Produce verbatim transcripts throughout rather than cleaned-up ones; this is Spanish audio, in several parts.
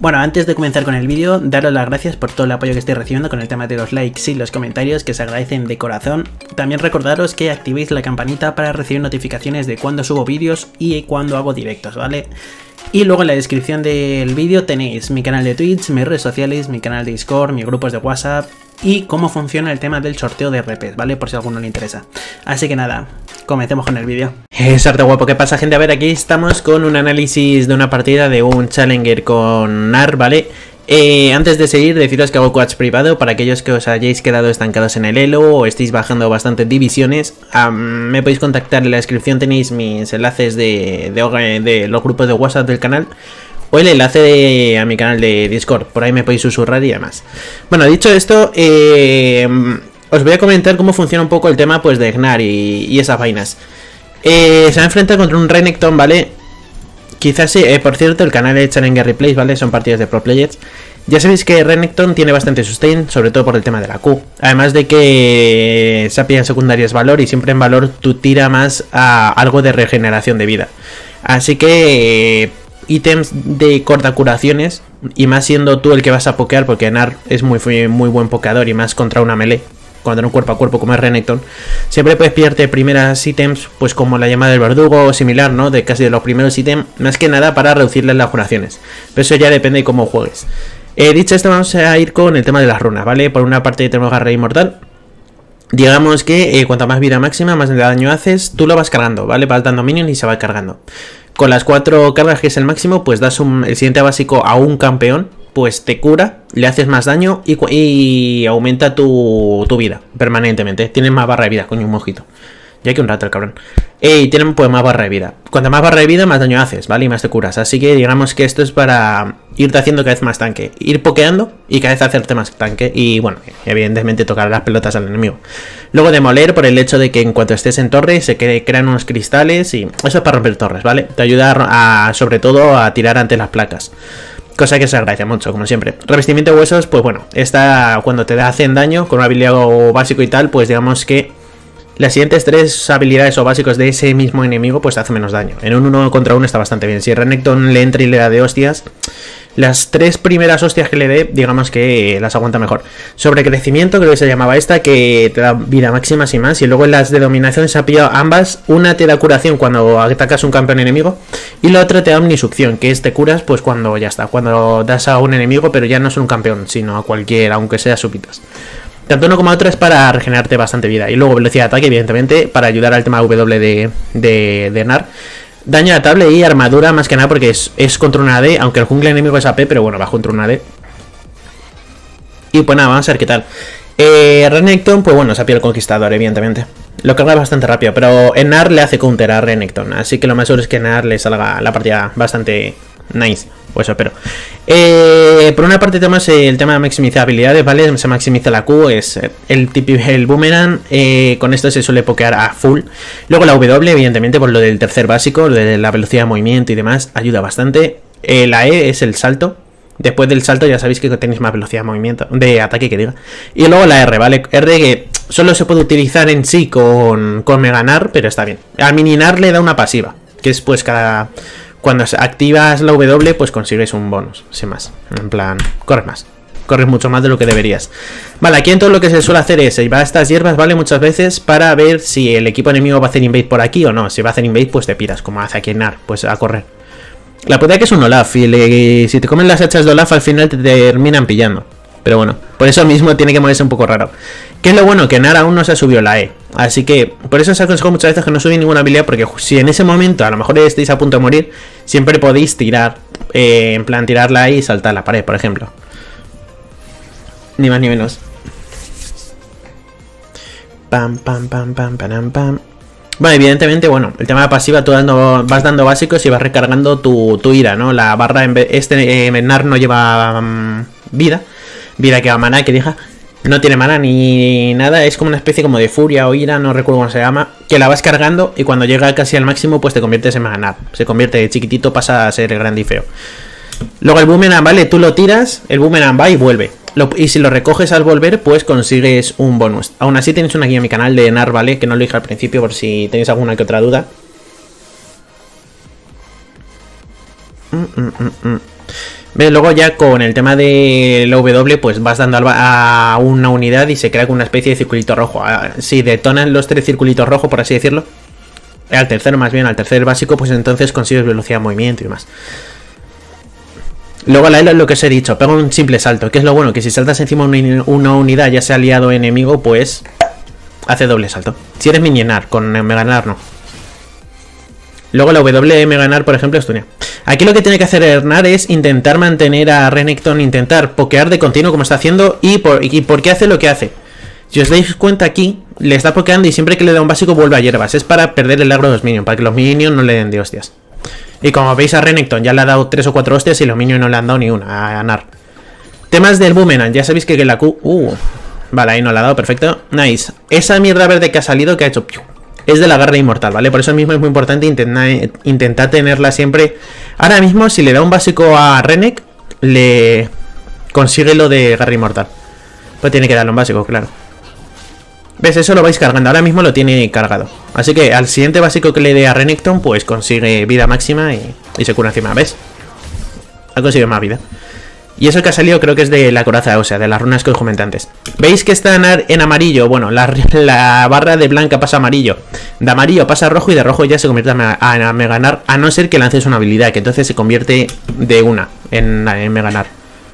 Bueno, antes de comenzar con el vídeo, daros las gracias por todo el apoyo que estoy recibiendo con el tema de los likes y los comentarios, que se agradecen de corazón. También recordaros que activéis la campanita para recibir notificaciones de cuando subo vídeos y cuando hago directos, ¿vale? Y luego en la descripción del vídeo tenéis mi canal de Twitch, mis redes sociales, mi canal de Discord, mis grupos de WhatsApp y cómo funciona el tema del sorteo de R Ps, ¿vale? Por si a alguno le interesa. Así que nada, comencemos con el vídeo. Es arte guapo, ¿qué pasa, gente? A ver, aquí estamos con un análisis de una partida de un Challenger con Gnar, ¿vale? Eh, antes de seguir, deciros que hago coach privado para aquellos que os hayáis quedado estancados en el elo o estéis bajando bastantes divisiones. Um, me podéis contactar, en la descripción tenéis mis enlaces de, de, de los grupos de WhatsApp del canal o el enlace de, a mi canal de Discord, por ahí me podéis susurrar y demás. Bueno, dicho esto, eh, os voy a comentar cómo funciona un poco el tema pues de Gnar y, y esas vainas. Eh, se va a enfrentar contra un Renekton, ¿vale? Quizás sí, eh, por cierto, el canal de Challenger Replays, ¿vale? Son partidas de pro players. Ya sabéis que Renekton tiene bastante sustain, sobre todo por el tema de la Q. Además de que Sapia en secundaria es valor y siempre en valor tú tira más a algo de regeneración de vida. Así que eh, ítems de corta curaciones, y más siendo tú el que vas a pokear, porque Gnar es muy, muy, muy buen pokeador y más contra una melee, contra un cuerpo a cuerpo como es Renekton, siempre puedes pillarte primeras ítems, pues como la llama del verdugo o similar, ¿no? De casi de los primeros ítems, más que nada para reducirles las curaciones. Pero eso ya depende de cómo juegues. Eh, dicho esto, vamos a ir con el tema de las runas, ¿vale? Por una parte tenemos Garra Inmortal. Digamos que eh, cuanta más vida máxima, más daño haces, tú lo vas cargando, ¿vale? Vas dando minions y se va cargando. Con las cuatro cargas, que es el máximo, pues das un, el siguiente básico a un campeón, pues te cura, le haces más daño y, y aumenta tu, tu vida permanentemente. Tienes más barra de vida, coño, un mojito. Ya que un rato el cabrón. Eh, y tienen pues más barra de vida. Cuanta más barra de vida, más daño haces, ¿vale? Y más te curas. Así que digamos que esto es para irte haciendo cada vez más tanque. Ir pokeando y cada vez hacerte más tanque. Y bueno, evidentemente tocar las pelotas al enemigo. Luego demoler, por el hecho de que en cuanto estés en torre se crean unos cristales. Y eso es para romper torres, ¿vale? Te ayuda a, sobre todo a tirar ante las placas. Cosa que se agradece mucho, como siempre. Revestimiento de huesos, pues bueno, esta cuando te hacen daño con una habilidad básico y tal, pues digamos que las siguientes tres habilidades o básicos de ese mismo enemigo pues te hace menos daño. En un uno contra uno está bastante bien. Si Renekton le entra y le da de hostias, las tres primeras hostias que le dé, digamos que las aguanta mejor. Sobrecrecimiento, creo que se llamaba esta, que te da vida máxima y más. Y luego en las de dominación se ha pillado ambas. Una te da curación cuando atacas un campeón enemigo. Y la otra te da omnisucción, que es te curas pues cuando ya está. Cuando das a un enemigo, pero ya no es un campeón, sino a cualquiera, aunque sea súbitas. Tanto uno como otra es para regenerarte bastante vida. Y luego velocidad de ataque, evidentemente, para ayudar al tema W de, de, de Gnar. Daño atable y armadura, más que nada porque es, es contra una A D, aunque el jungla enemigo es A P, pero bueno, va contra una A D. Y pues nada, vamos a ver qué tal. Eh, Renekton, pues bueno, se ha pillado el conquistador, evidentemente. Lo carga bastante rápido, pero Gnar le hace counter a Renekton. Así que lo más seguro es que Gnar le salga la partida bastante nice. Pues eso, pero eh, por una parte tenemos el tema de maximizar habilidades, ¿vale? Se maximiza la Q, es el típico el boomerang, eh, con esto se suele pokear a full. Luego la W, evidentemente, por lo del tercer básico, lo de la velocidad de movimiento y demás, ayuda bastante. Eh, la E es el salto. Después del salto ya sabéis que tenéis más velocidad de movimiento, de ataque que diga. Y luego la R, ¿vale? R que solo se puede utilizar en sí con, con Mega Gnar, pero está bien. Al mini Gnar le da una pasiva, que es pues cada... Cuando activas la W, pues consigues un bonus, sin más. En plan, corres más. Corres mucho más de lo que deberías. Vale, aquí entonces lo que se suele hacer es llevar estas hierbas, ¿vale? Muchas veces para ver si el equipo enemigo va a hacer invade por aquí o no. Si va a hacer invade, pues te piras, como hace aquí en Gnar, pues a correr. La puta que es un Olaf, y le, si te comen las hachas de Olaf al final te terminan pillando. Pero bueno, por eso mismo tiene que moverse un poco raro. ¿Qué es lo bueno? Que Gnar aún no se ha subido la E. Así que por eso os aconsejo muchas veces que no subáis ninguna habilidad, porque si en ese momento a lo mejor estáis a punto de morir, siempre podéis tirar, eh, en plan tirar la E y saltar la pared, por ejemplo. Ni más ni menos. Pam, pam, pam, pam, pam, pam. Bueno, evidentemente, bueno, el tema de pasiva, tú dando, vas dando básicos y vas recargando tu, tu ira, ¿no? La barra, en vez, este eh, Gnar no lleva um, vida, vida que va a maná, que deja... No tiene mana ni nada, es como una especie como de furia o ira, no recuerdo cómo se llama, que la vas cargando y cuando llega casi al máximo pues te conviertes en Mega Gnar. Se convierte de chiquitito, pasa a ser grande y feo. Luego el boomerang, ¿vale? Tú lo tiras, el boomerang va y vuelve. Lo, y si lo recoges al volver, pues consigues un bonus. Aún así tenéis una guía en mi canal de Gnar, ¿vale? Que no lo dije al principio por si tenéis alguna que otra duda. Mm, mm, mm, mm. ¿Ves? Luego ya con el tema de la W, pues vas dando a una unidad y se crea una especie de circulito rojo. Si detonan los tres circulitos rojos, por así decirlo, al tercero más bien, al tercer básico, pues entonces consigues velocidad de movimiento y demás. Luego la L es lo que os he dicho, pega un simple salto, que es lo bueno, que si saltas encima de una unidad, ya sea aliado o enemigo, pues hace doble salto. Si eres minienar, con Meganar no. Luego la W Meganar, por ejemplo, es tunea. Aquí lo que tiene que hacer Ernar es intentar mantener a Renekton, intentar pokear de continuo como está haciendo. ¿Y por, y por qué hace lo que hace? Si os dais cuenta aquí, le está pokeando y siempre que le da un básico vuelve a hierbas. Es para perder el agro de los minions, para que los minions no le den de hostias. Y como veis a Renekton ya le ha dado tres o cuatro hostias y los minions no le han dado ni una a ganar. Temas del boomerang, ya sabéis que la Q... Uh, vale, ahí no le ha dado, perfecto. Nice. Esa mierda verde que ha salido, que ha hecho... Es de la garra inmortal, ¿vale? Por eso mismo es muy importante intentar, intentar tenerla siempre. Ahora mismo, si le da un básico a Renek, le consigue lo de garra inmortal. Pues tiene que darle un básico, claro. ¿Ves? Eso lo vais cargando. Ahora mismo lo tiene cargado. Así que al siguiente básico que le dé a Renekton, pues consigue vida máxima y, y se cura encima, ¿ves? Ha conseguido más vida. Y eso que ha salido creo que es de la coraza, o sea, de las runas que os comenté antes. ¿Veis que está en, en amarillo? Bueno, la, la barra de blanca pasa a amarillo. De amarillo pasa a rojo y de rojo ya se convierte a, a, a Meganar. A no ser que lances una habilidad, que entonces se convierte de una en, en Meganar.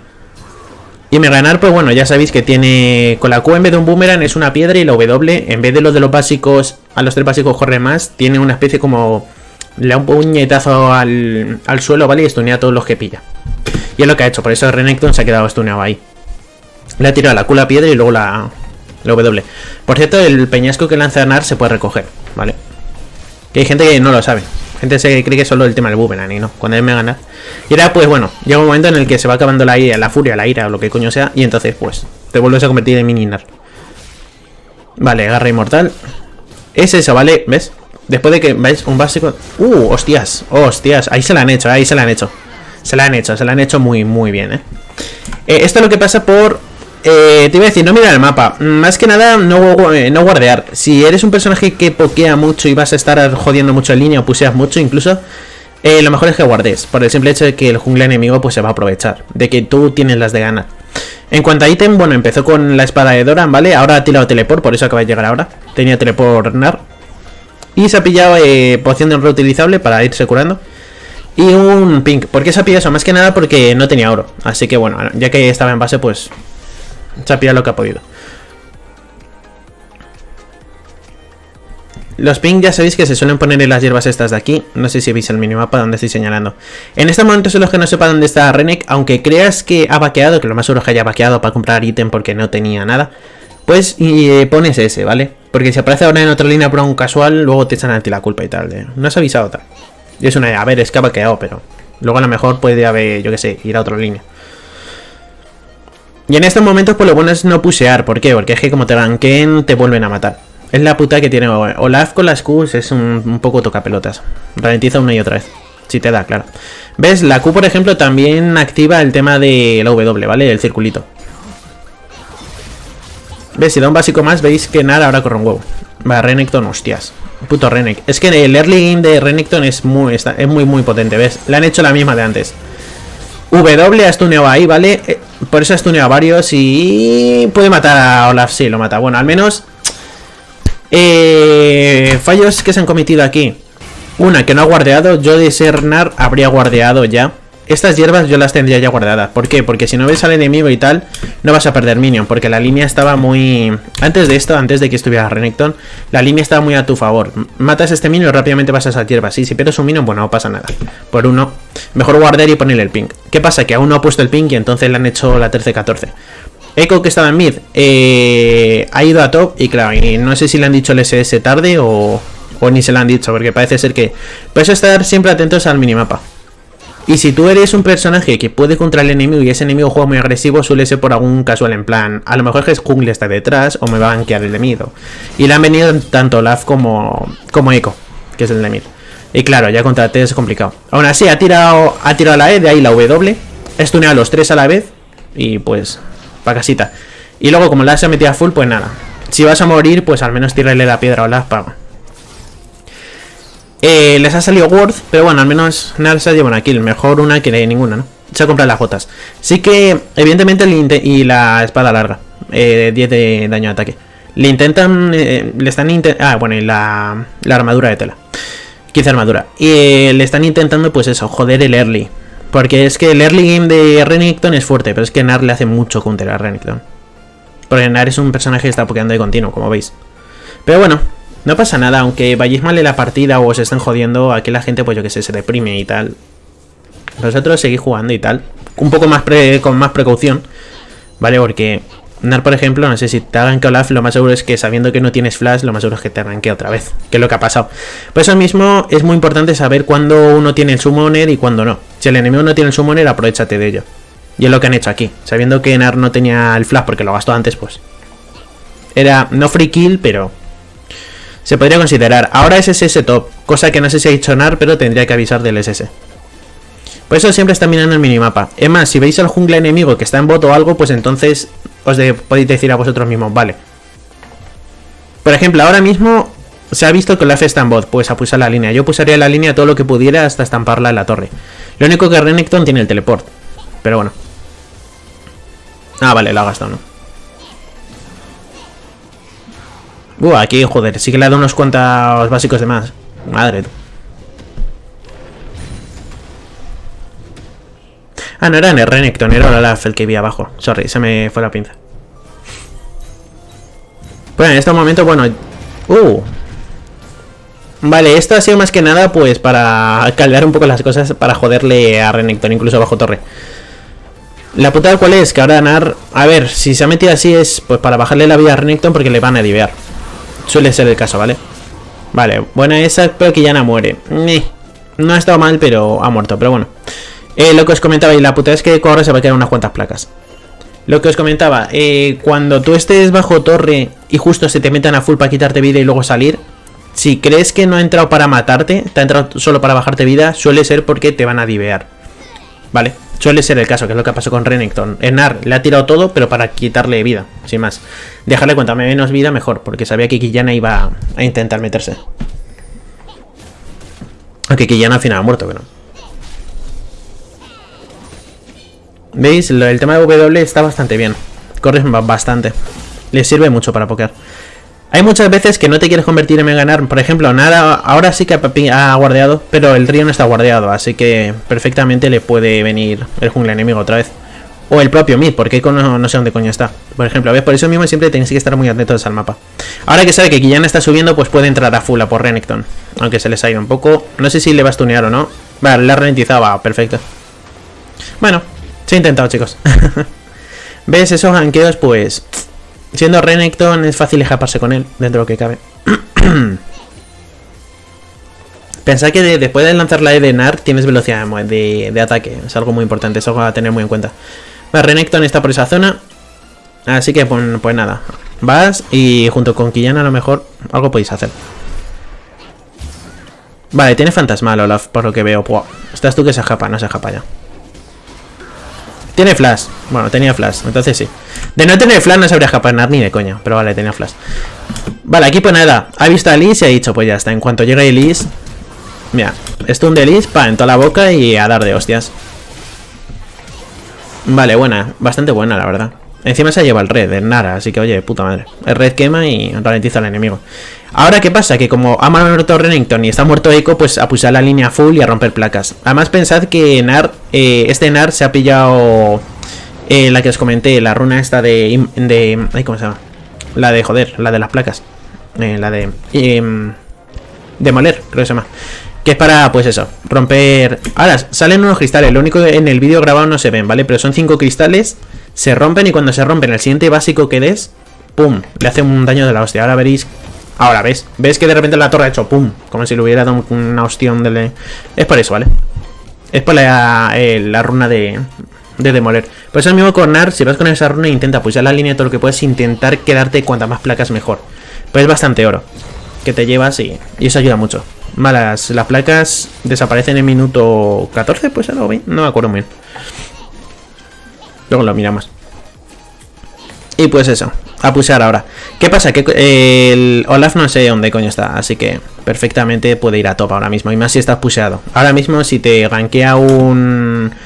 Y Meganar, pues bueno, ya sabéis que tiene... Con la Q en vez de un boomerang es una piedra y la W, en vez de los de los básicos, a los tres básicos corre más, tiene una especie como... Le da un puñetazo al, al suelo, ¿vale? Y estunea a todos los que pilla. Y es lo que ha hecho, por eso Renekton se ha quedado estuneado ahí. Le ha tirado la Q la piedra y luego la, la W. Por cierto, el peñasco que lanza Nar se puede recoger, ¿vale? Que hay gente que no lo sabe. Gente se cree que es solo el tema del boomerang y no, cuando él me gana. Y ahora, pues bueno, llega un momento en el que se va acabando la ira, la furia, la ira o lo que coño sea. Y entonces, pues, te vuelves a convertir en mini Nar. Vale, garra inmortal. Es eso, ¿vale? ¿Ves? Después de que, ¿veis? Un básico... Uh, hostias, hostias. Ahí se la han hecho, ahí se la han hecho. Se la han hecho, se la han hecho muy, muy bien, ¿eh? eh esto es lo que pasa por... Eh, te iba a decir, no mirar el mapa. Más que nada, no, eh, no guardear. Si eres un personaje que pokea mucho y vas a estar jodiendo mucho en línea o puseas mucho incluso, eh, lo mejor es que guardes. Por el simple hecho de que el jungla enemigo pues se va a aprovechar. De que tú tienes las de ganar. En cuanto a ítem, bueno, empezó con la espada de Doran, ¿vale? Ahora ha tirado teleport, por eso acaba de llegar ahora. Tenía teleport Nar. Y se ha pillado eh, poción de reutilizable para irse curando. Y un pink. ¿Por qué se ha pillado eso? Más que nada porque no tenía oro. Así que bueno, ya que estaba en base, pues se ha pillado lo que ha podido. Los pink ya sabéis que se suelen poner en las hierbas estas de aquí. No sé si veis el minimapa donde estoy señalando. En este momento son los que no sepa dónde está Renek. Aunque creas que ha vaqueado, que lo más seguro es que haya vaqueado para comprar ítem porque no tenía nada. Pues y eh, pones ese, ¿vale? Porque si aparece ahora en otra línea por un casual, luego te echan a ti la culpa y tal. De, no has avisado tal. Y es una... A ver, es que ha vaqueado, pero... Luego a lo mejor puede haber, yo que sé, ir a otra línea. Y en estos momentos, pues lo bueno es no pusear. ¿Por qué? Porque es que como te ganquen, te vuelven a matar. Es la puta que tiene Olaf con las Qs, es un, un poco tocapelotas. Ralentiza una y otra vez. Si te da, claro. ¿Ves? La Q, por ejemplo, también activa el tema de la W, ¿vale? El circulito. ¿Ves? Si da un básico más, veis que nada, ahora corre un huevo. Va, Renekton, hostias. Puto Renek. Es que el early game de Renekton es muy, está, es muy, muy potente, ¿ves? Le han hecho la misma de antes. W ha stuneado ahí, ¿vale? Eh, por eso ha stuneado varios y... Puede matar a Olaf, sí, lo mata. Bueno, al menos... Eh, fallos que se han cometido aquí. Una, que no ha guardeado. Yo de ser Nar habría guardeado ya. Estas hierbas yo las tendría ya guardadas. ¿Por qué? Porque si no ves al enemigo y tal, no vas a perder minion. Porque la línea estaba muy... Antes de esto, antes de que estuviera Renekton, la línea estaba muy a tu favor. Matas este minion y rápidamente vas a esas hierbas. Sí, si pierdes un minion, bueno, no pasa nada. Por uno, mejor guardar y ponerle el ping. ¿Qué pasa? Que aún no ha puesto el ping y entonces le han hecho la trece catorce. Echo, que estaba en mid, eh, ha ido a top. Y claro, y no sé si le han dicho el S S tarde o, o ni se lo han dicho. Porque parece ser que... Por eso estar siempre atentos al minimapa. Y si tú eres un personaje que puede contra el enemigo y ese enemigo juega muy agresivo, suele ser por algún casual en plan, a lo mejor es jungla está detrás o me va a banquear el de mid. Y le han venido tanto Olaf como, como Echo, que es el de mid. Y claro, ya contra T es complicado. Aún así, ha tirado, ha tirado la E, de ahí la W, estuneado a los tres a la vez y pues, pa' casita. Y luego como la se ha metido a full, pues nada. Si vas a morir, pues al menos tírale la piedra a Olaf para... Eh, les ha salido Worth, pero bueno, al menos nada se lleva una kill. Mejor una que ninguna, ¿no? aprovecha a comprar las botas. Sí que, evidentemente, y la espada larga, eh, diez de daño de ataque. Le intentan, eh, le están intentando, ah, bueno, y la, la armadura de tela. quince armadura. Y eh, le están intentando, pues eso, joder el early. Porque es que el early game de Renekton es fuerte, pero es que Gnar le hace mucho counter a Renekton. Porque Gnar es un personaje que está pokeando de continuo, como veis. Pero bueno, no pasa nada, aunque vayáis mal en la partida o os estén jodiendo, aquí la gente, pues yo que sé, se deprime y tal. Vosotros seguís jugando y tal. Un poco más pre con más precaución, ¿vale? Porque Gnar, por ejemplo, no sé si te hagan que Olaf, lo más seguro es que sabiendo que no tienes flash, lo más seguro es que te arranque otra vez, que es lo que ha pasado. Por eso mismo es muy importante saber cuándo uno tiene el summoner y cuándo no. Si el enemigo no tiene el summoner, aprovechate de ello. Y es lo que han hecho aquí. Sabiendo que Gnar no tenía el flash porque lo gastó antes, pues era no free kill, pero se podría considerar. Ahora es S S top, cosa que no sé si ha dicho Gnar, pero tendría que avisar del S S. Por eso siempre está mirando el minimapa. Es más, si veis al jungla enemigo que está en bot o algo, pues entonces os de, podéis decir a vosotros mismos, vale. Por ejemplo, ahora mismo se ha visto que Olaf está en bot, pues a pulsar la línea. Yo pulsaría la línea todo lo que pudiera hasta estamparla en la torre. Lo único que Renekton tiene el teleport, pero bueno. Ah, vale, lo ha gastado, ¿no? Uh, aquí, joder, sí que le ha dado unos cuantos básicos de más. Madre. Ah, no era en el Renekton, era Olaf el que vi abajo. Sorry, se me fue la pinza. Bueno, en este momento, bueno... Uh. Vale, esto ha sido más que nada, pues, para caldear un poco las cosas, para joderle a Renekton, incluso bajo torre. La putada cuál es, que ahora Gnar... A ver, si se ha metido así es, pues, para bajarle la vida a Renekton porque le van a divear. Suele ser el caso, ¿vale? Vale, buena esa, pero que ya no muere. Eh, no ha estado mal, pero ha muerto, pero bueno. Eh, lo que os comentaba, y la puta es que Corre se va a quedar unas cuantas placas. Lo que os comentaba, eh, cuando tú estés bajo torre y justo se te metan a full para quitarte vida y luego salir, si crees que no ha entrado para matarte, te ha entrado solo para bajarte vida, suele ser porque te van a divear, ¿vale? Suele ser el caso, que es lo que pasó con Renekton. Gnar le ha tirado todo, pero para quitarle vida, sin más. Dejarle cuanta menos vida, mejor, porque sabía que Quillana iba a intentar meterse. Aunque Quillana al final ha muerto, pero... ¿Veis? El tema de W está bastante bien. Corres bastante. Le sirve mucho para pokear. Hay muchas veces que no te quieres convertir en Mega Gnar. Por ejemplo, nada, ahora sí que ha guardeado, pero el río no está guardeado, así que perfectamente le puede venir el jungla enemigo otra vez. O el propio mid, porque no, no sé dónde coño está. Por ejemplo, ¿ves? Por eso mismo siempre tenéis que estar muy atentos al mapa. Ahora que sabe que Quillana está subiendo, pues puede entrar a full a por Renekton. Aunque se les ha ido un poco. No sé si le va a stunear o no. Vale, le ha ralentizado, va, perfecto. Bueno, se ha intentado, chicos. ¿Ves? Esos ganqueos, pues... Siendo Renekton es fácil escaparse con él, dentro de lo que cabe. Pensad que de, después de lanzar la E de Gnar tienes velocidad de, de ataque. Es algo muy importante, es algo a tener muy en cuenta. Vale, Renekton está por esa zona. Así que pues, pues nada. Vas y junto con Quillana a lo mejor algo podéis hacer. Vale, tiene fantasmal Olaf, por lo que veo. Wow. Estás tú que se escapa, no se escapa ya. Tiene flash. Bueno, tenía flash, entonces sí. De no tener flash no sabría escapar Gnar ni de coña. Pero vale, tenía flash. Vale, aquí pues nada. Ha visto a Elise y ha dicho, pues ya está. En cuanto llegue Elise... Mira, stun de Elise, pa, en toda la boca y a dar de hostias. Vale, buena. Bastante buena, la verdad. Encima se lleva el red, el Nara, así que oye, puta madre. El red quema y ralentiza al enemigo. Ahora, ¿qué pasa? Que como ha muerto Renekton y está muerto Echo, pues a pulsar la línea full y a romper placas. Además, pensad que Gnar, eh, este Gnar se ha pillado eh, la que os comenté, la runa esta de... de ay, ¿cómo se llama? La de, joder, la de las placas. Eh, la de... Eh, demoler, creo que se llama. Que es para, pues eso, romper... Ahora, salen unos cristales. Lo único que en el vídeo grabado no se ven, ¿vale? Pero son cinco cristales... Se rompen y cuando se rompen el siguiente básico que des, pum, le hace un daño de la hostia. Ahora veréis, ahora ves, ves que de repente la torre ha hecho pum, como si le hubiera dado una hostión de... Es por eso, ¿vale? Es por la, eh, la runa de, de demoler. Por eso mismo con Gnar, si vas con esa runa intenta pulsar la línea todo lo que puedes, intentar quedarte cuantas más placas mejor. Pues es bastante oro que te llevas y, y eso ayuda mucho. Malas, las placas desaparecen en minuto catorce, pues algo bien, no me acuerdo muy bien. Luego lo miramos. Y pues eso, a pulsar ahora. ¿Qué pasa? Que eh, el Olaf no sé dónde coño está, así que perfectamente puede ir a top ahora mismo. Y más si estás pusheado. Ahora mismo si te gankea un...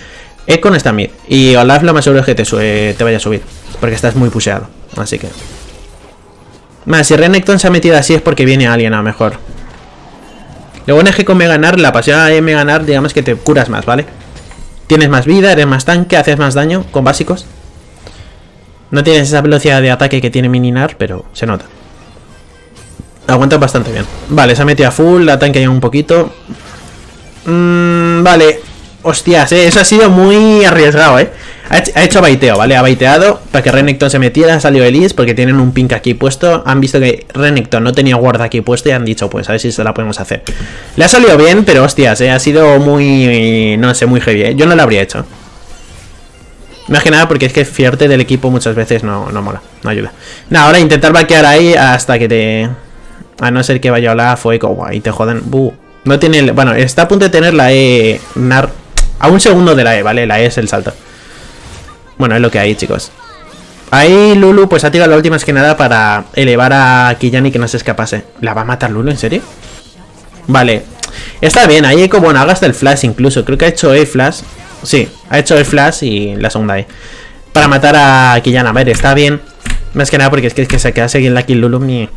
Echo no está mid. Y Olaf lo más seguro es que te, sube, te vaya a subir. Porque estás muy pusheado. Así que... Más, si Renekton se ha metido así es porque viene alguien a lo mejor. Lo bueno es que con Meganar, la pasión de Meganar, digamos que te curas más, ¿vale? Tienes más vida, eres más tanque, haces más daño con básicos. No tienes esa velocidad de ataque que tiene Mininar, pero se nota. Aguanta bastante bien. Vale, se ha metido a full, la tanque ya un poquito. Mm, vale. Hostias, eh, eso ha sido muy arriesgado, eh. Ha hecho, ha hecho baiteo, ¿vale? Ha baiteado para que Renekton se metiera, ha salido Elise porque tienen un pink aquí puesto. Han visto que Renekton no tenía guarda aquí puesto y han dicho, pues a ver si se la podemos hacer. Le ha salido bien, pero hostias, eh, ha sido muy... no sé, muy heavy, eh. Yo no lo habría hecho. Más que nada porque es que fiarte del equipo muchas veces no, no mola, no ayuda. Nada, ahora intentar vaquear ahí hasta que te... A no ser que vaya Olaf o Echo, guau, y te jodan. Buh. No tiene... Bueno, está a punto de tener la E... Nar... A un segundo de la E, ¿vale? La E es el salto. Bueno, es lo que hay, chicos. Ahí Lulu pues ha tirado la última, más que nada para elevar a Killani que no se escapase. ¿La va a matar Lulu? ¿En serio? Vale. Está bien, ahí Echo, bueno, haga hasta el flash incluso. Creo que ha hecho E flash. Sí, ha hecho el flash y la segunda E. Para matar a Killana. A ver, está bien. Más que nada porque es que, es que se quedase aquí en la kill Lulu ni...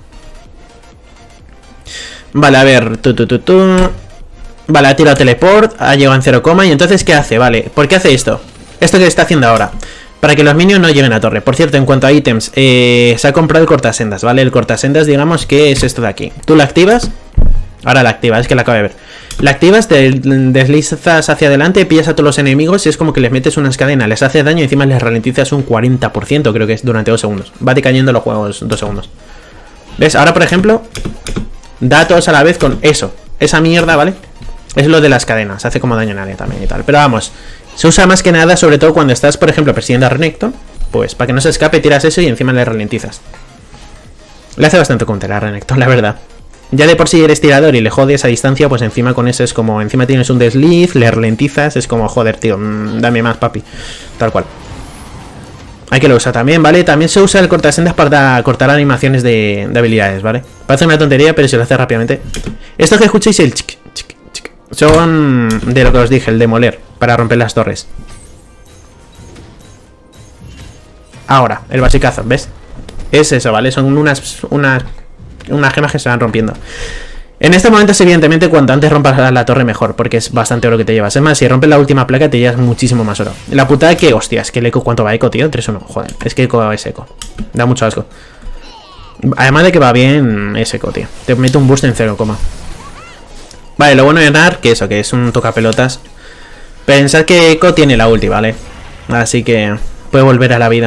Vale, a ver. Tu, tu, tu, tu. Vale, ha tirado teleport. Ha llegado en cero coma. Y entonces, ¿qué hace? Vale, ¿por qué hace esto? Esto que está haciendo ahora, para que los minions no lleguen a torre. Por cierto, en cuanto a ítems, eh, se ha comprado el cortasendas, ¿vale? El cortasendas, digamos que es esto de aquí. Tú lo activas. Ahora la activas, es que la acabo de ver. La activas, te deslizas hacia adelante, pillas a todos los enemigos y es como que les metes unas cadenas, les hace daño y encima les ralentizas un cuarenta por ciento, creo que es durante dos segundos. Va decayendo los juegos dos segundos. ¿Ves? Ahora, por ejemplo, da a todos a la vez con eso. Esa mierda, ¿vale? Es lo de las cadenas, hace como daño a nadie también y tal. Pero vamos... Se usa más que nada, sobre todo cuando estás, por ejemplo, persiguiendo a Renekton. Pues para que no se escape, tiras eso y encima le ralentizas. Le hace bastante counter a Renekton, la verdad. Ya de por sí eres tirador y le jodes a distancia, pues encima con eso es como... Encima tienes un desliz, le ralentizas, es como, joder, tío, mmm, dame más, papi. Tal cual. Hay que lo usa también, ¿vale? También se usa el cortasendas para cortar animaciones de, de habilidades, ¿vale? Parece una tontería, pero se lo hace rápidamente. Esto que escucháis, el chic, chic, chic, son de lo que os dije, el demoler. Para romper las torres. Ahora, el basicazo, ¿ves? Es eso, ¿vale? Son unas, unas, unas gemas que se van rompiendo. En este momento es evidentemente cuanto antes rompas la, la torre mejor, porque es bastante oro que te llevas. Es más, si rompes la última placa te llevas muchísimo más oro. La putada que, hostias, que el eco, ¿cuánto va eco, tío? tres uno, joder, es que eco es eco. Da mucho asco. Además de que va bien, es eco, tío. Te mete un boost en cero coma. Vale, lo bueno de Nar, que eso, que es un tocapelotas. Pensad que Echo tiene la ulti, ¿vale? Así que puede volver a la vida.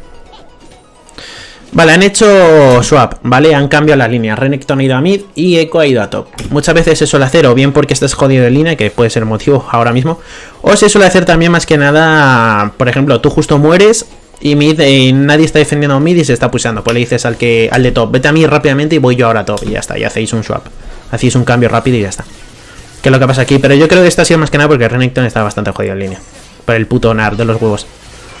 Vale, han hecho swap, ¿vale? Han cambiado las líneas. Renekton ha ido a mid y Echo ha ido a top. Muchas veces se suele hacer o bien porque estás jodido de línea, que puede ser motivo ahora mismo, o se suele hacer también más que nada, por ejemplo, tú justo mueres y mid, eh, nadie está defendiendo a mid y se está pusheando. Pues le dices al que al de top, vete a mid rápidamente y voy yo ahora a top y ya está. Y hacéis un swap. Hacéis un cambio rápido y ya está. Que es lo que pasa aquí, pero yo creo que esto ha sido más que nada porque Renekton está bastante jodido en línea. Por el puto Nar de los huevos.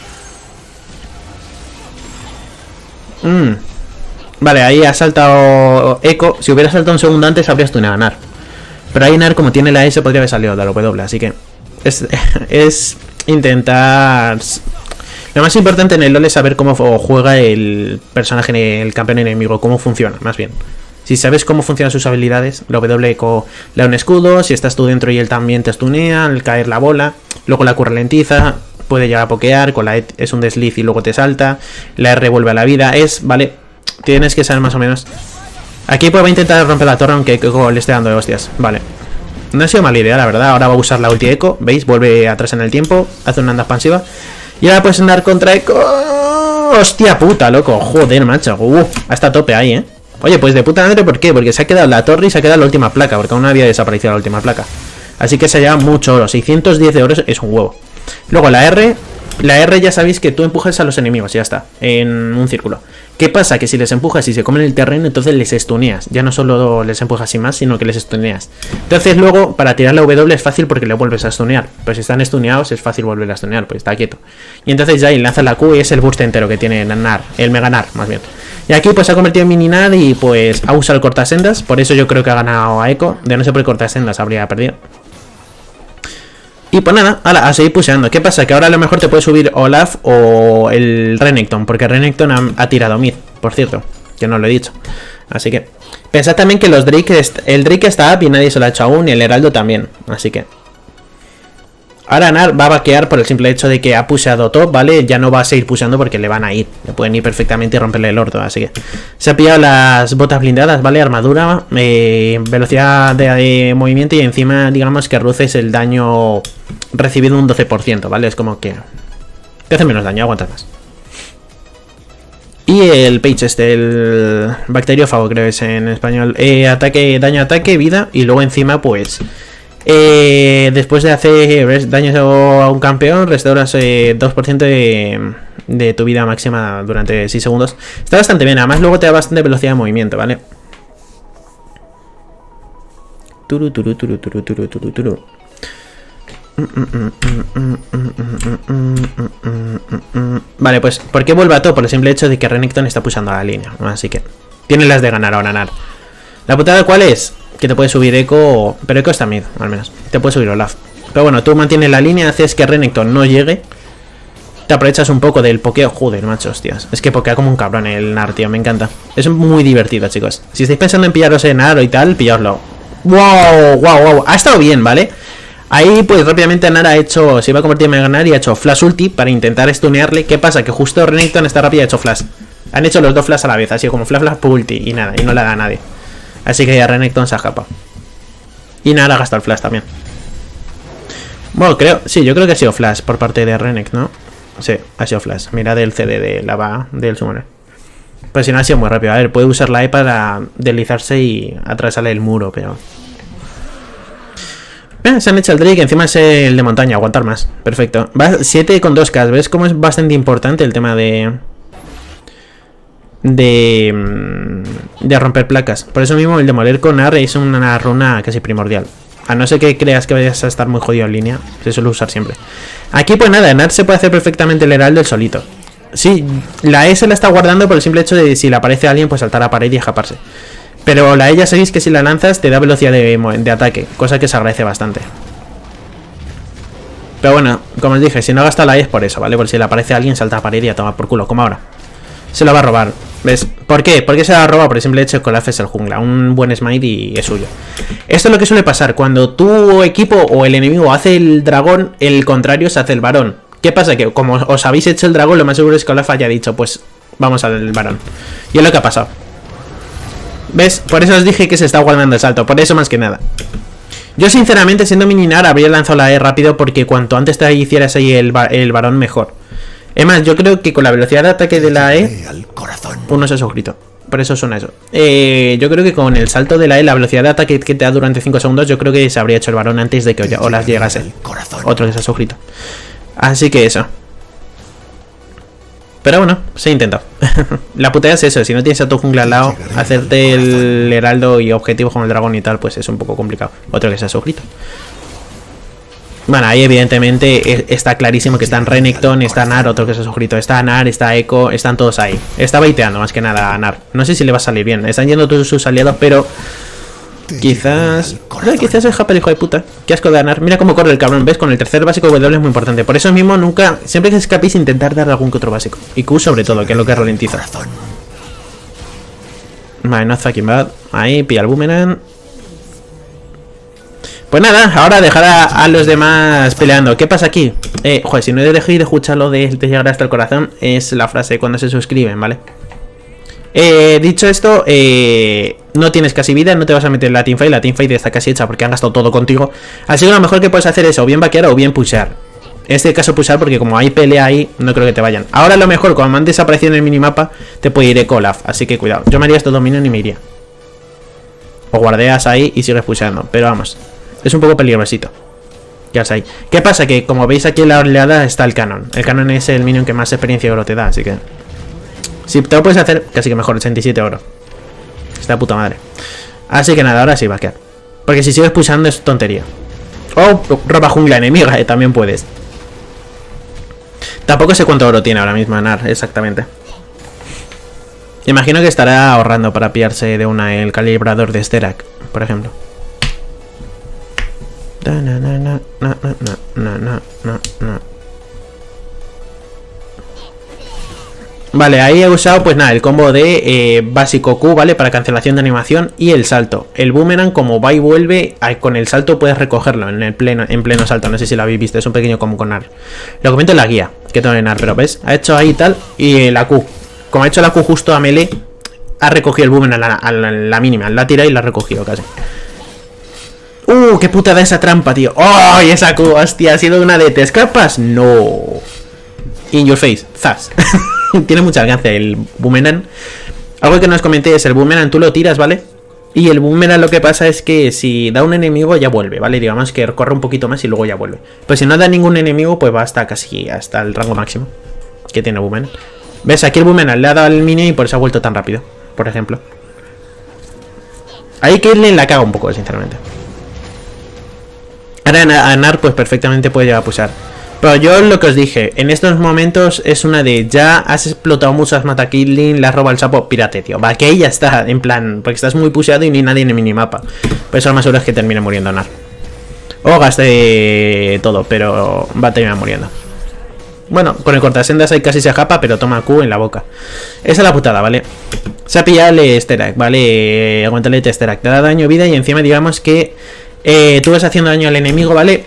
Mm. Vale, ahí ha saltado Echo. Si hubiera saltado un segundo antes habrías tunado a Nar. Pero ahí Nar, como tiene la S, podría haber salido de la W, así que es, es intentar... Lo más importante en el LoL es saber cómo juega el personaje, el campeón enemigo, cómo funciona, más bien. Si sabes cómo funcionan sus habilidades, la W Echo le da un escudo, si estás tú dentro y él también te stunea, al caer la bola, luego la Q ralentiza, puede llegar a pokear, con la E es un desliz y luego te salta, la R vuelve a la vida, es, vale, tienes que saber más o menos. Aquí pues va a intentar romper la torre aunque Echo le esté dando de hostias, vale. No ha sido mala idea, la verdad, ahora va a usar la ulti Echo, ¿veis? Vuelve atrás en el tiempo, hace una anda expansiva, y ahora puedes andar contra Echo, hostia puta, loco, joder, macho, uh, hasta a tope ahí, eh. Oye, pues de puta madre, ¿por qué? Porque se ha quedado la torre y se ha quedado la última placa, porque aún no había desaparecido la última placa. Así que se lleva mucho oro, seiscientos diez de oro es un huevo. Luego la R, la R ya sabéis que tú empujas a los enemigos, ya está, en un círculo. ¿Qué pasa? Que si les empujas y se comen el terreno, entonces les stuneas. Ya no solo les empujas sin más, sino que les stuneas. Entonces luego, para tirar la W es fácil porque le vuelves a stunear. Pero si están stuneados es fácil volver a stunear, pues está quieto. Y entonces ya ahí lanza la Q y es el burst entero que tiene el Nar, el Mega Nar, más bien. Y aquí pues se ha convertido en mini Nar y pues ha usado el cortasendas. Por eso yo creo que ha ganado a Echo. De no ser por el cortasendas habría perdido. Y pues nada, ala, a seguir pusheando. ¿Qué pasa? Que ahora a lo mejor te puede subir Olaf o el Renekton, porque Renekton ha, ha tirado mid, por cierto, que no lo he dicho. Así que pensad también que los Drake, el Drake está up y nadie se lo ha hecho aún, y el Heraldo también. Así que ahora Nar va a vaquear por el simple hecho de que ha pusheado top, ¿vale? Ya no va a seguir pusheando porque le van a ir. Le pueden ir perfectamente y romperle el orto. Así que se ha pillado las botas blindadas, ¿vale? Armadura, eh, velocidad de, de movimiento y encima, digamos que reduces el daño recibido un doce por ciento, ¿vale? Es como que te hace menos daño, aguantas más. Y el page este, el bacteriófago creo que es en español. Eh, ataque, daño, ataque, vida y luego encima pues... Eh, después de hacer daño a un campeón, restauras eh, dos por ciento de, de tu vida máxima durante seis segundos. Está bastante bien, además luego te da bastante velocidad de movimiento, ¿vale? Turu, turu, turu, turu, turu, turu, turu. Vale, pues ¿por qué vuelve a todo? Por el simple hecho de que Renekton está pulsando la línea, así que tiene las de ganar ahora, Nar. ¿La putada cuál es? Que te puede subir Echo, pero Echo está mid, al menos. Te puede subir Olaf. Pero bueno, tú mantienes la línea, haces que Renekton no llegue. Te aprovechas un poco del pokeo. Joder, macho, hostias. Es que pokea como un cabrón el Nar, tío, me encanta. Es muy divertido, chicos. Si estáis pensando en pillaros en Nar y tal, pillaoslo. ¡Wow! ¡Wow! ¡Wow! Ha estado bien, ¿vale? Ahí, pues, rápidamente Nar ha hecho... Se iba a convertir en Mega Nar y ha hecho Flash Ulti para intentar stunearle. ¿Qué pasa? Que justo Renekton está rápido y ha hecho Flash. Han hecho los dos Flash a la vez, así como Flash, Flash, Ulti y nada, y no le da a nadie. Así que ya Renekton se ha escapado. Y nada, ha gastado el flash también. Bueno, creo... Sí, yo creo que ha sido flash por parte de Renek, ¿no? Sí, ha sido flash. Mirad el C D de lava del summoner. Pues si no, ha sido muy rápido. A ver, puede usar la E para deslizarse y atravesarle el muro, pero... Eh, se han hecho el Drake, encima es el de montaña. Aguantar más. Perfecto. Va siete con dos K. ¿Ves cómo es bastante importante el tema de... De, de romper placas? Por eso mismo el demoler con Nar es una runa casi primordial. A no ser que creas que vayas a estar muy jodido en línea, se suele usar siempre. Aquí pues nada, Nar se puede hacer perfectamente el heraldo el solito. Sí, la E se la está guardando por el simple hecho de si le aparece a alguien pues saltar a pared y escaparse. Pero la E ya sabéis que si la lanzas te da velocidad de, de ataque, cosa que se agradece bastante. Pero bueno, como os dije, si no gasta la E es por eso, ¿vale? Por si le aparece a alguien salta a pared y a tomar por culo, como ahora. Se lo va a robar. ¿Ves? ¿Por qué? Porque se la roba por el simple hecho que Olaf es el jungla. Un buen smite y es suyo. Esto es lo que suele pasar. Cuando tu equipo o el enemigo hace el dragón, el contrario se hace el varón. ¿Qué pasa? Que como os habéis hecho el dragón, lo más seguro es que Olaf haya dicho, pues vamos al varón. Y es lo que ha pasado. ¿Ves? Por eso os dije que se está guardando el salto. Por eso más que nada. Yo sinceramente, siendo mininar, habría lanzado la E rápido porque cuanto antes te hicieras ahí el, el varón, mejor. Es más, yo creo que con la velocidad de ataque de la E... Uno se ha suscrito. Por eso suena eso. Eh, yo creo que con el salto de la E, la velocidad de ataque que te da durante cinco segundos, yo creo que se habría hecho el varón antes de que Olaf llegase. Otro que se ha suscrito. Así que eso. Pero bueno, se ha intentado. La putada es eso, si no tienes a tu jungla al lado, hacerte el heraldo y objetivos con el dragón y tal, pues es un poco complicado. Otro que se ha suscrito. Bueno, ahí evidentemente está clarísimo que están Renekton, está Nar, otro que se ha suscrito, está Nar, está Echo, están todos ahí. Está baiteando más que nada a Nar. No sé si le va a salir bien, están yendo todos sus aliados, pero... Quizás... No, quizás es Japel, hijo de puta. Qué asco de Nar. Mira cómo corre el cabrón, ¿ves? Con el tercer básico W es muy importante. Por eso mismo nunca... Siempre que escapéis intentar dar algún que otro básico. Y Q sobre todo, que es lo que ralentiza. Vale, no fucking bad. Ahí, pilla el boomerang. Pues nada, ahora dejar a, a los demás peleando. ¿Qué pasa aquí? Eh, joder, si no dejéis de escuchar lo de, de llegar hasta el corazón, es la frase cuando se suscriben, ¿vale? Eh, dicho esto, eh, no tienes casi vida, no te vas a meter en la teamfight. La teamfight está casi hecha porque han gastado todo contigo. Así que lo mejor que puedes hacer es o bien vaquear o bien pushear. En este caso pushear porque como hay pelea ahí, no creo que te vayan. Ahora lo mejor, como han desaparecido en el minimapa, te puede ir Echo Olaf, así que cuidado. Yo me haría estos dos minions y me iría. O guardeas ahí y sigues pusheando, pero vamos. Es un poco peligrosito. Ya está ahí. ¿Qué pasa? Que como veis aquí en la oleada está el canon. El canon es el minion que más experiencia de oro te da, así que... Si te lo puedes hacer, casi que mejor, ochenta y siete oro. Está puta madre. Así que nada, ahora sí va a quedar. Porque si sigues pulsando es tontería. O roba jungla enemiga, eh, también puedes. Tampoco sé cuánto oro tiene ahora mismo Nar, exactamente. Imagino que estará ahorrando para pillarse de una el calibrador de Sterak, por ejemplo. Na, na, na, na, na, na, na, na, na. Vale, ahí he usado pues nada, el combo de eh, básico Q, ¿vale? Para cancelación de animación y el salto. El boomerang, como va y vuelve, con el salto puedes recogerlo en el pleno, en pleno salto. No sé si lo habéis visto, es un pequeño combo con N A R. Lo comento en la guía que tengo en N A R, pero ¿ves? Ha hecho ahí tal y la Q. Como ha hecho la Q justo a melee, ha recogido el boomerang a la, a la, a la mínima. La ha tirado y la ha recogido casi. ¡Uh! ¡Qué putada esa trampa, tío! ¡Oh! Y esa Q, hostia, ha sido una de ¿te escapas? ¡No! In your face, zas. Tiene mucha alcance el boomerang. Algo que no os comenté es el boomerang, tú lo tiras, ¿vale? Y el boomerang lo que pasa es que si da un enemigo ya vuelve, ¿vale? Digamos que corre un poquito más y luego ya vuelve. Pues si no da ningún enemigo, pues va hasta casi hasta el rango máximo que tiene el boomerang. ¿Ves? Aquí el boomerang le ha dado al minion y por eso ha vuelto tan rápido, por ejemplo. Ahí Caitlyn la caga un poco, sinceramente. Ahora a N A R pues perfectamente puede llegar a pusar. Pero yo lo que os dije, en estos momentos es una de ya has explotado muchas mata Caitlyn, le has robado el sapo, pírate, tío. Va, que ahí ya está, en plan, porque estás muy pusheado y ni nadie en el minimapa. Por eso lo más seguro es que termine muriendo N A R. O gaste todo, pero va a terminar muriendo. Bueno, con el cortasendas ahí casi se japa, pero toma Q en la boca. Esa es la putada, ¿vale? Se ha pillado el Sterak, ¿vale? Aguántale el Sterak, te da daño, vida y encima digamos que eh, tú vas haciendo daño al enemigo, ¿vale?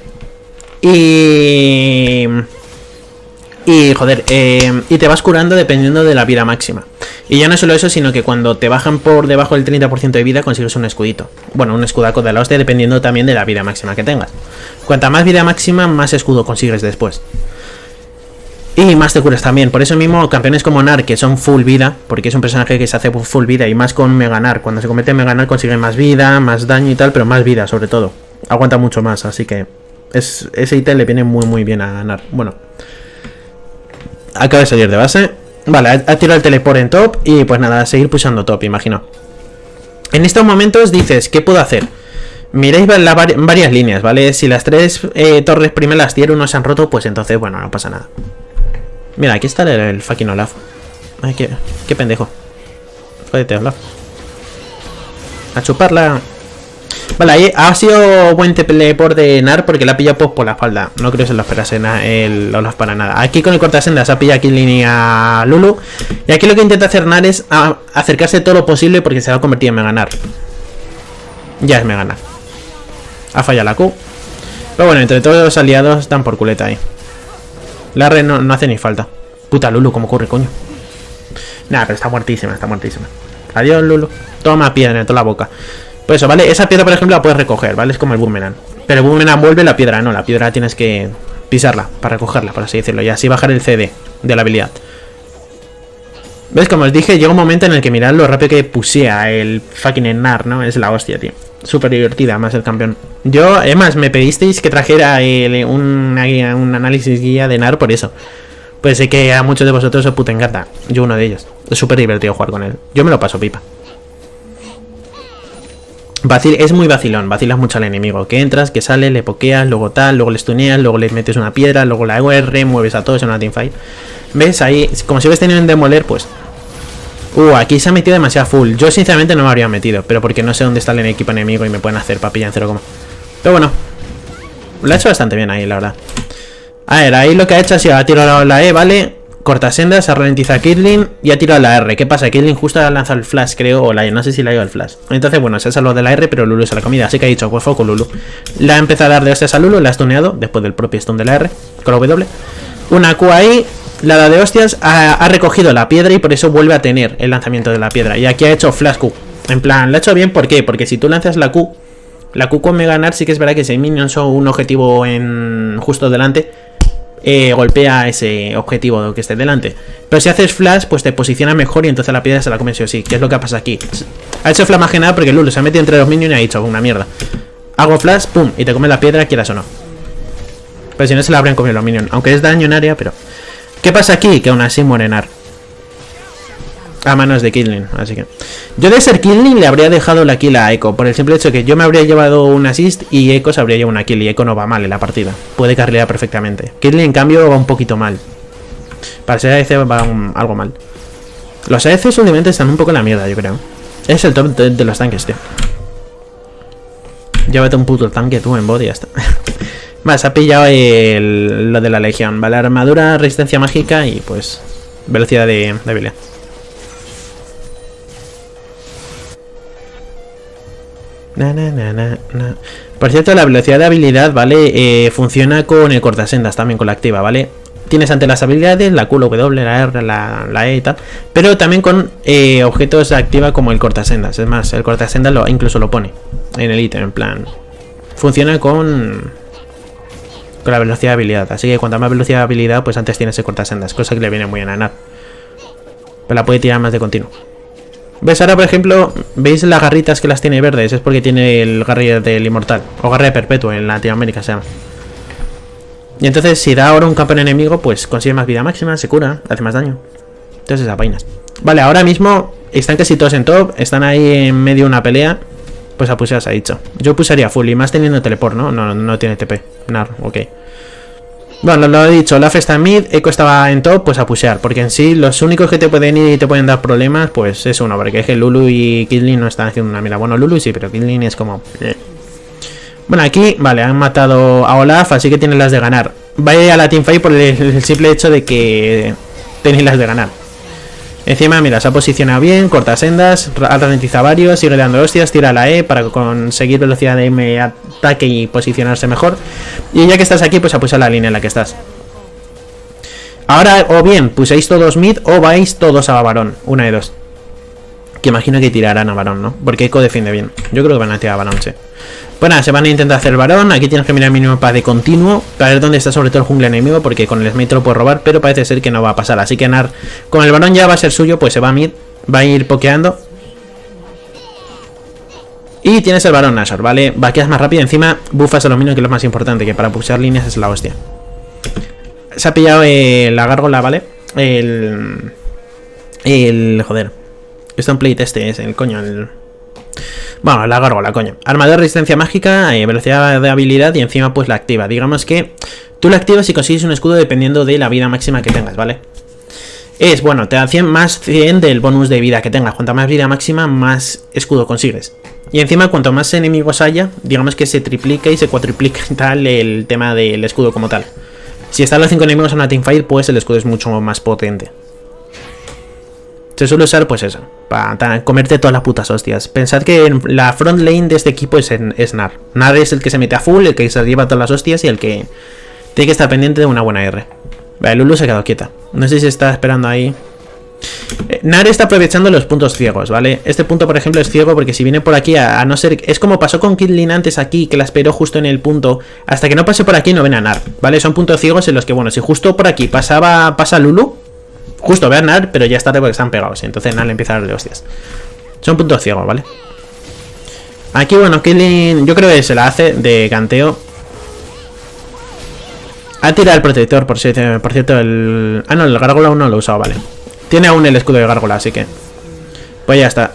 Y... Y, joder, eh, y te vas curando dependiendo de la vida máxima. Y ya no solo eso, sino que cuando te bajan por debajo del treinta por ciento de vida consigues un escudito. Bueno, un escudaco de la hostia dependiendo también de la vida máxima que tengas. Cuanta más vida máxima, más escudo consigues después. Y más te curas también. Por eso mismo campeones como N A R, que son full vida, porque es un personaje que se hace full vida, y más con Mega N A R. Cuando se convierte en Mega N A R consigue más vida, más daño y tal, pero más vida sobre todo. Aguanta mucho más, así que... Es, ese ítem le viene muy muy bien a N A R. Bueno, acaba de salir de base. Vale, ha, ha tirado el teleport en top. Y pues nada, a seguir pulsando top, imagino. En estos momentos dices, ¿qué puedo hacer? Miréis la, varias líneas, ¿vale? Si las tres eh, torres primeras tier uno se han roto, pues entonces, bueno, no pasa nada. Mira, aquí está el, el fucking Olaf. Ay, qué, qué pendejo. Jódete, Olaf. A chuparla. Vale, ahí ha sido buen teleport de N A R porque la ha pillado pues, por la espalda. No creo que se lo esperase el Olaf para nada. Aquí con el cortasendas ha pillado a Caitlyn y a Lulu. Y aquí lo que intenta hacer N A R es a acercarse todo lo posible porque se va a convertir en Mega N A R. Ya es Mega N A R. Ha fallado la Q. Pero bueno, entre todos los aliados dan por culeta ahí. La R no, no hace ni falta. Puta Lulu, ¿cómo corre, coño? Nah, pero está muertísima, está muertísima. Adiós, Lulu. Toma piedra en toda la boca. Pues eso, ¿vale? Esa piedra, por ejemplo, la puedes recoger, ¿vale? Es como el boomerang. Pero el boomerang vuelve, la piedra no. La piedra tienes que pisarla para recogerla, por así decirlo. Y así bajar el C D de la habilidad. ¿Ves? Como os dije, llega un momento en el que mirad lo rápido que pusea el fucking N A R, ¿no? Es la hostia, tío. Súper divertida, más el campeón. Yo, además, me pedisteis que trajera el, un, un análisis guía de N A R por eso. Pues sé que a muchos de vosotros os puta encanta. Yo uno de ellos. Es súper divertido jugar con él. Yo me lo paso pipa. Vacil, es muy vacilón, vacilas mucho al enemigo. Que entras, que sale, le pokeas, luego tal, luego le stuneas, luego le metes una piedra, luego la R, mueves a todos en una teamfight. ¿Ves? Ahí, como si hubiese tenido en demoler, pues... Uh, aquí se ha metido demasiado full. Yo sinceramente no me habría metido, pero porque no sé dónde está el equipo enemigo y me pueden hacer papilla en cero coma. Pero bueno, lo ha hecho bastante bien ahí, la verdad. A ver, ahí lo que ha hecho ha sido, ha tirado la E, ¿vale? Cortasendas, ha ralentizado a Caitlyn y ha tirado la R. ¿Qué pasa? Caitlyn justo ha lanzado el flash, creo, o la E, no sé si le ha ido el flash. Entonces, bueno, se ha salvado de la R, pero Lulu se la comida. Así que ha dicho, pues foco Lulu. La ha empezado a dar de hostias a Lulu, la ha stuneado, después del propio stun de la R, con la W. Una Q ahí, la da de hostias, ha, ha recogido la piedra y por eso vuelve a tener el lanzamiento de la piedra. Y aquí ha hecho flash Q. En plan, lo ha hecho bien, ¿por qué? Porque si tú lanzas la Q, la Q con Mega N A R sí que es verdad que si hay minions o un objetivo en justo delante, Eh, golpea ese objetivo que esté delante. Pero si haces flash, pues te posiciona mejor y entonces la piedra se la come sí o sí. Que es lo que pasa aquí. Ha hecho flash más que nada porque Lulu se ha metido entre los minions y ha dicho una mierda. Hago flash, pum, y te come la piedra, quieras o no. Pero si no se la habrían comido los minions. Aunque es daño en área, pero... ¿Qué pasa aquí? Que aún así muere N A R. A manos de Caitlyn, así que... Yo de ser Caitlyn le habría dejado la kill a Echo. Por el simple hecho de que yo me habría llevado un assist y Echo se habría llevado una kill. Y Echo no va mal en la partida. Puede carrilear perfectamente. Caitlyn en cambio va un poquito mal. Para ser A D C va un, algo mal. Los A D Cs últimamente están un poco en la mierda, yo creo. Es el top de, de los tanques, tío. Llévate un puto tanque tú en bot y ya está. Vale, se ha pillado el, lo de la legión. Vale, armadura, resistencia mágica y pues velocidad de, de habilidad. Na, na, na, na, na. Por cierto, la velocidad de habilidad, ¿vale? Eh, funciona con el cortasendas, también con la activa, ¿vale? Tienes ante las habilidades la Q, la W, la R, la, la E y tal. Pero también con eh, objetos activa como el cortasendas. Es más, el cortasendas lo, incluso lo pone en el ítem, en plan. Funciona con, con la velocidad de habilidad. Así que cuanta más velocidad de habilidad, pues antes tienes el cortasendas. Cosa que le viene muy bien a Gnar. Pero la puede tirar más de continuo. ¿Ves? Ahora, por ejemplo, ¿veis las garritas que las tiene verdes? Es porque tiene el garri del inmortal. O garra perpetuo en Latinoamérica se llama. Y entonces si da ahora un campeón enemigo, pues consigue más vida máxima, se cura, hace más daño. Entonces esas vainas. Vale, ahora mismo están casi todos en top. Están ahí en medio de una pelea. Pues a pusear se ha dicho. Yo pusaría full y más teniendo teleport, ¿no? No, no tiene T P. Gnar, ok. Bueno, lo he dicho, Olaf está en mid, Echo estaba en top, pues a pushear. Porque en sí, los únicos que te pueden ir y te pueden dar problemas, pues es uno. Porque es que Lulu y Caitlyn no están haciendo una mira. Bueno, Lulu sí, pero Caitlyn es como... Eh. Bueno, aquí, vale, han matado a Olaf, así que tienen las de ganar. Vaya a la teamfight por el, el simple hecho de que tenéis las de ganar. Encima, mira, se ha posicionado bien, corta sendas, ha ralentizado varios, sigue dando hostias, tira la E para conseguir velocidad de M, ataque y posicionarse mejor. Y ya que estás aquí, pues apuesa la línea en la que estás. Ahora, o bien, puséis todos mid o vais todos a varón, una de dos. Que imagino que tirarán a varón, ¿no? Porque Echo defiende bien. Yo creo que van a tirar a varón, sí. Bueno, se van a intentar hacer varón. Aquí tienes que mirar el minimapa de continuo para ver dónde está sobre todo el jungla enemigo, porque con el smite te lo puedes robar, pero parece ser que no va a pasar. Así que Gnar, con el varón ya va a ser suyo, pues se va a mid, va a ir pokeando. Y tienes el varón Nashor, ¿vale? Vaqueas más rápido, encima buffas aluminio, que es lo más importante, que para pushear líneas es la hostia. Se ha pillado eh, la gárgola, ¿vale? El... El... Joder. Esto en playtest es el coño, el... Bueno, la gárgola, coño. Armadura, resistencia mágica, eh, velocidad de habilidad y encima pues la activa. Digamos que tú la activas y consigues un escudo dependiendo de la vida máxima que tengas, ¿vale? Es, bueno, te da cien más cien del bonus de vida que tengas. Cuanta más vida máxima, más escudo consigues. Y encima, cuanto más enemigos haya, digamos que se triplica y se cuatriplica y tal el tema del escudo como tal. Si están los cinco enemigos en una teamfight, pues el escudo es mucho más potente. Se suele usar, pues eso, para comerte todas las putas hostias. Pensad que en la front lane de este equipo es, en, es Gnar. Gnar es el que se mete a full, el que se lleva todas las hostias y el que tiene que estar pendiente de una buena R. Vale, Lulu se ha quedado quieta. No sé si está esperando ahí. Eh, Gnar está aprovechando los puntos ciegos, ¿vale? Este punto, por ejemplo, es ciego porque si viene por aquí, a, a no ser... Es como pasó con Caitlyn antes aquí, que la esperó justo en el punto. Hasta que no pase por aquí no ven a Gnar, ¿vale? Son puntos ciegos en los que, bueno, si justo por aquí pasaba pasa Lulu... Justo ve a Gnar, pero ya es tarde porque están pegados. Y entonces Gnar le empieza a darle hostias. Son puntos ciegos, ¿vale? Aquí, bueno, Caitlyn yo creo que se la hace de canteo. Ha tirado el protector, por, si, por cierto, el... Ah, no, el gárgola aún no lo he usado, vale. Tiene aún el escudo de gárgola, así que... Pues ya está.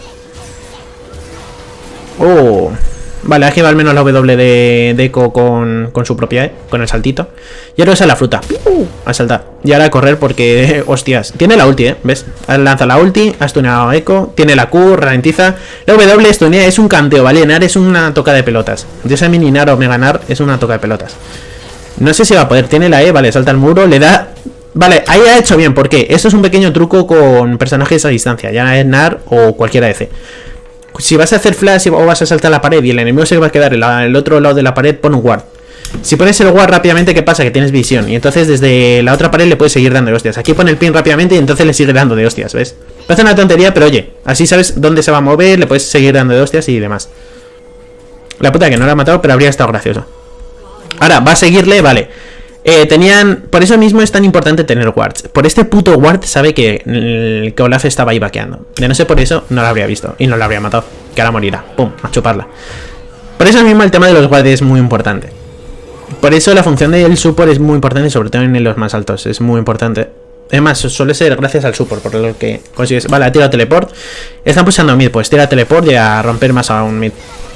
Oh... Vale, ha girado al menos la W de, de Echo con, con su propia E, con el saltito. Y ahora usa la fruta. Uh, a saltar. Y ahora a correr porque, hostias. Tiene la ulti, ¿eh? ¿Ves? Lanza la ulti, ha stuneado a Echo. Tiene la Q, ralentiza. La W stunea, es un canteo, ¿vale? Gnar es una toca de pelotas. De esa mini Gnar o Mega Gnar es una toca de pelotas. No sé si va a poder. Tiene la E, vale, salta al muro, le da... Vale, ahí ha hecho bien. ¿Por qué? Esto es un pequeño truco con personajes a distancia. Ya es Gnar o cualquiera de C. Si vas a hacer flash o vas a saltar la pared y el enemigo se va a quedar en el otro lado de la pared, pon un ward. Si pones el ward rápidamente, ¿qué pasa? Que tienes visión. Y entonces desde la otra pared le puedes seguir dando de hostias. Aquí pone el pin rápidamente y entonces le sigue dando de hostias, ¿ves? Parece una tontería, pero oye, así sabes dónde se va a mover, le puedes seguir dando de hostias y demás. La puta que no la ha matado, pero habría estado gracioso. Ahora, va a seguirle, vale. Eh, tenían... Por eso mismo es tan importante tener wards. Por este puto ward sabe que, que Olaf estaba ahí vaqueando. De no ser por eso, no lo habría visto. Y no lo habría matado. Que ahora morirá. Pum, a chuparla. Por eso mismo el tema de los wards es muy importante. Por eso la función del support es muy importante. Sobre todo en los más altos. Es muy importante. Es más, suele ser gracias al support. Por lo que consigues... Vale, ha tirado teleport. Están pulsando mid. Pues tira teleport y a romper más a un mid.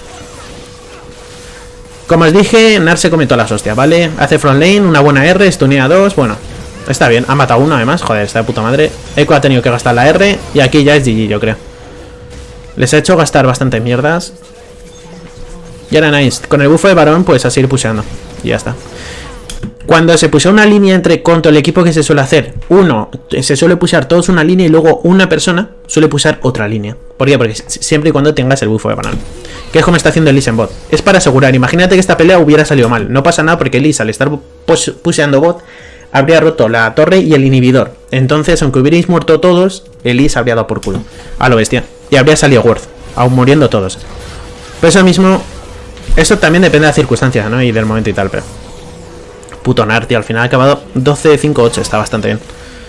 Como os dije, Gnar se come todas las hostias, ¿vale? Hace front lane, una buena R, stunea dos, bueno, está bien, ha matado uno además, joder, está de puta madre. Echo ha tenido que gastar la R y aquí ya es G G, yo creo. Les ha hecho gastar bastantes mierdas. Y ahora nice. Con el bufo de varón, pues a seguir puseando. Y ya está. Cuando se pusea una línea entre contra el equipo, que se suele hacer, uno, se suele pusar todos una línea y luego una persona suele pusar otra línea. ¿Por qué? Porque siempre y cuando tengas el bufo de varón. Que es como está haciendo Elise en bot. Es para asegurar. Imagínate que esta pelea hubiera salido mal. No pasa nada porque Elise, al estar puseando bot, habría roto la torre y el inhibidor. Entonces, aunque hubierais muerto todos, Elise habría dado por culo. A lo bestia. Y habría salido Worth, aún muriendo todos. Pero eso mismo, eso también depende de las circunstancias, ¿no? Y del momento y tal, pero... Puto Nar, tío. Al final ha acabado doce cinco ocho. Está bastante bien.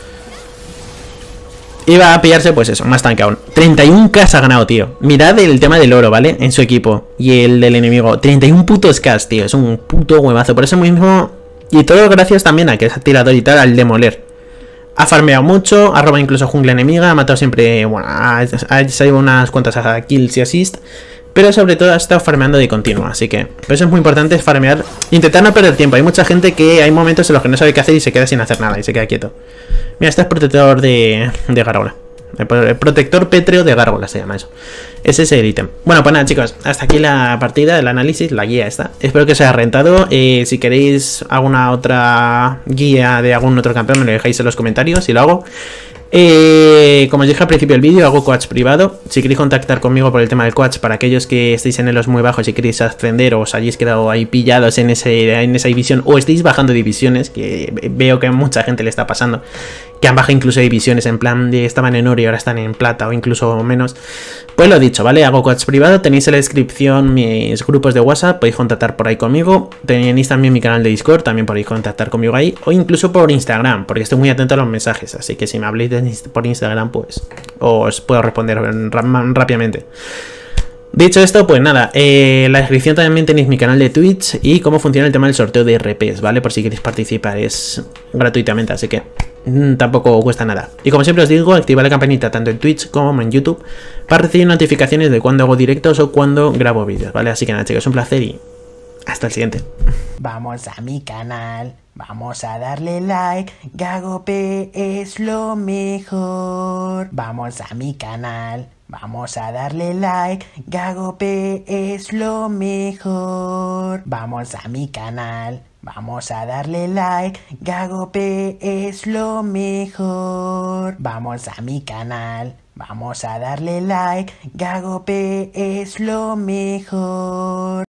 Iba a pillarse, pues eso, más tanque aún. treinta y uno K ha ganado, tío. Mirad el tema del oro, ¿vale? En su equipo. Y el del enemigo. treinta y uno putos K, tío. Es un puto huevazo. Por eso mismo... Y todo gracias también a que es tirador y tal, al demoler. Ha farmeado mucho, ha robado incluso jungla enemiga, ha matado siempre... Bueno, ha, ha salido unas cuantas kills y assist. Pero sobre todo ha estado farmeando de continuo. Así que por eso es muy importante farmear. Intentar no perder tiempo. Hay mucha gente que hay momentos en los que no sabe qué hacer y se queda sin hacer nada y se queda quieto. Mira, este es protector de, de gárgola. El protector pétreo de gárgola se llama eso. Ese es el ítem. Bueno, pues nada, chicos, hasta aquí la partida, el análisis, la guía esta. Espero que os haya rentado. Eh, si queréis alguna otra guía de algún otro campeón, me lo dejáis en los comentarios y lo hago. Eh, como os dije al principio del vídeo, hago coach privado. Si queréis contactar conmigo por el tema del coach, para aquellos que estéis en elos muy bajos y queréis ascender o os hayáis quedado ahí pillados en, ese, en esa división o estéis bajando divisiones, que veo que a mucha gente le está pasando, que han bajado incluso divisiones en plan de estaban en oro y ahora están en plata o incluso menos, pues lo dicho, ¿vale? Hago coach privado, tenéis en la descripción mis grupos de WhatsApp, podéis contactar por ahí conmigo, tenéis también mi canal de Discord, también podéis contactar conmigo ahí, o incluso por Instagram, porque estoy muy atento a los mensajes, así que si me habléis de, por Instagram, pues os puedo responder rápidamente. Dicho esto, pues nada, eh, en la descripción también tenéis mi canal de Twitch y cómo funciona el tema del sorteo de R Ps, ¿vale? Por si queréis participar, es gratuitamente, así que mmm, tampoco cuesta nada. Y como siempre os digo, activad la campanita tanto en Twitch como en YouTube para recibir notificaciones de cuando hago directos o cuando grabo vídeos, ¿vale? Así que nada, chicos, un placer y hasta el siguiente. Vamos a mi canal, vamos a darle like, GagoP es lo mejor. Vamos a mi canal, vamos a darle like, GagoP es lo mejor. Vamos a mi canal, vamos a darle like, GagoP es lo mejor. Vamos a mi canal, vamos a darle like, GagoP es lo mejor.